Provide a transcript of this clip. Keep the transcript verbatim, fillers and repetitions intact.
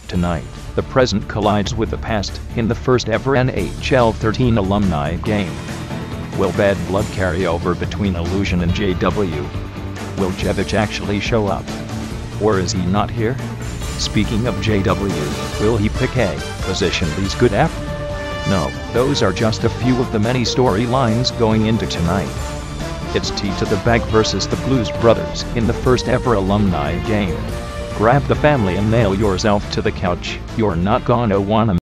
Tonight, the present collides with the past in the first ever N H L thirteen alumni game. Will bad blood carry over between Illusion and J W? Will Jevic actually show up? Or is he not here? Speaking of J W, will he pick a position he's good at? No, those are just a few of the many storylines going into tonight. It's T to the Bag versus the Blues Brothers in the first ever alumni game. Grab the family and nail yourself to the couch, you're not gonna wanna